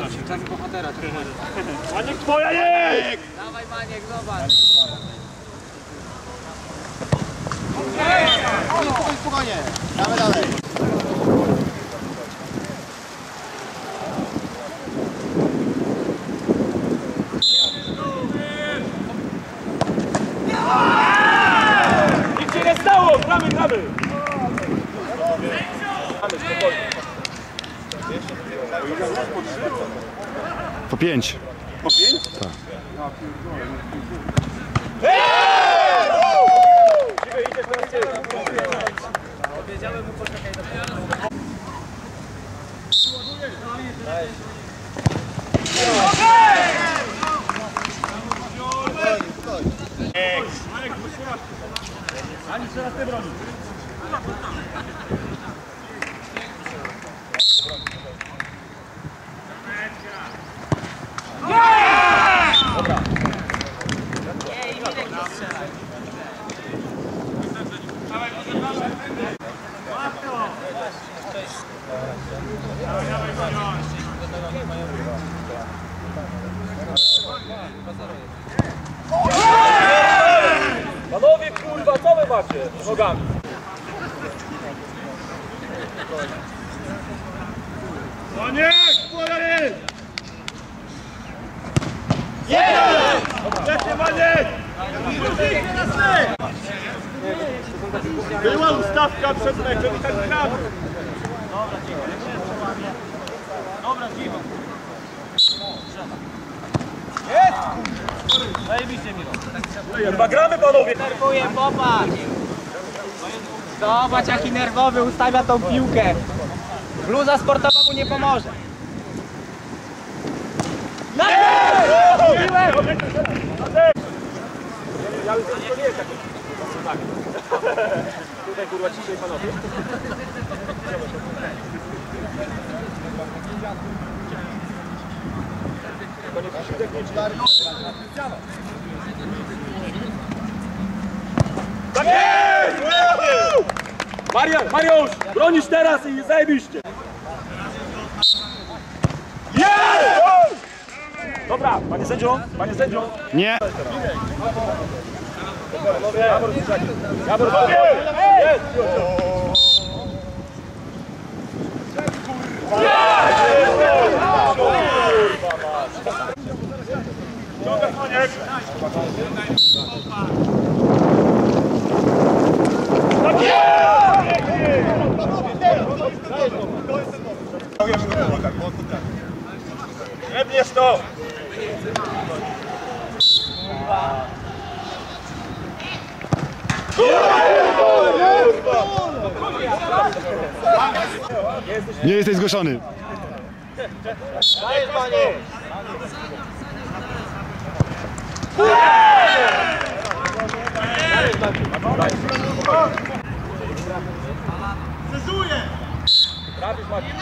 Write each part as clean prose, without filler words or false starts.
Czas bohatera. Maniek, twoja jest! Dawaj Maniek, zobacz. Spokojnie, damy dalej. Nic się nie stało! Gramy! Gramy spokojnie. Po 5. Po 5? Tak. Powiedziałem mu poczekaj do Ani teraz ty broni. Dobra. Nie, i Mirek nie strzela. Panowie, kurwa, co wy macie z nogami? Maniek, Maniek! Jest! Maniek! Była ustawka przed meczem i tak gramy. Dobra, cicho. Jest! Zajebiście, Miro. Chyba gramy, panowie! Nerwuje, popatrz. Zobacz, jaki nerwowy ustawia tą piłkę. Bluza sportowa mu nie pomoże. To nie jest takie... Tutaj kurwa ciszej, panowie. To nie musi technicznie. Tak jest! Mariusz! Bronisz teraz i zajebiście! Jest! Dobra, panie sędzio, panie sędzio. Nie! Jabor, jest! Ciągaj, Maniek! Tak jest! Jebniesz to! Nie jesteś zgłoszony. Dajesz, panie! Cezuję! Trafisz, Maciej,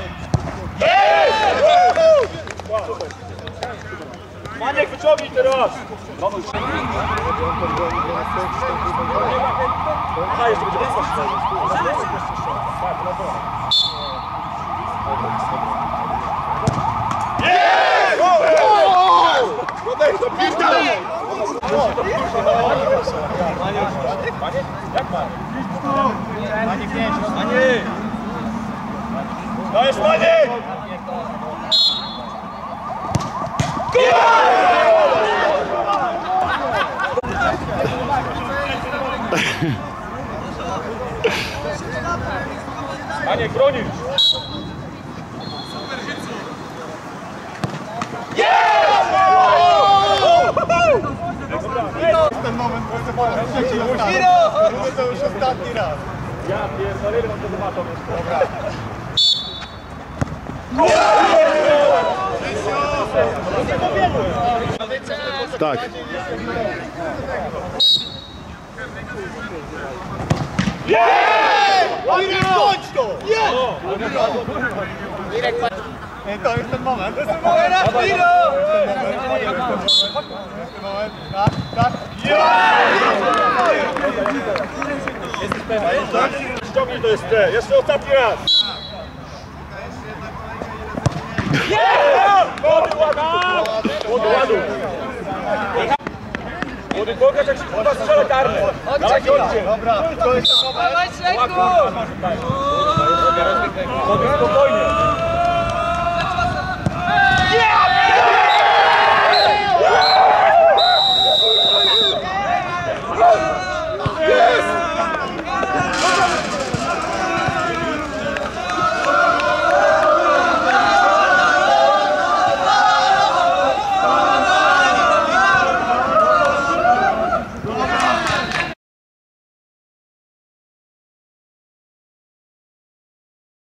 Maniek, wyciągnij teraz! A, jeszcze będzie mocno. Tak, no to. Jest! Maniek? Jak Maniek? Maniek 5, Maniek! Dajesz, Maniek! Maniek, bronisz! ten moment, proszę pana, to już ostatni raz. Ja pierdolę, mam to zobaczą jeszcze. Dobra. Tak. To jest ten moment. To jest ten moment. Tak, tak. Jesteś pewny? Ściągnij to jeszcze. Jeszcze ostatni raz. Młody ładuj! Młody ładuj! Młody pokaż jak się kurwa strzela karne! Dawaj, chodźcie! Dobra, to jest Dawaj, Ślęku! Młody spokojnie! Yeah!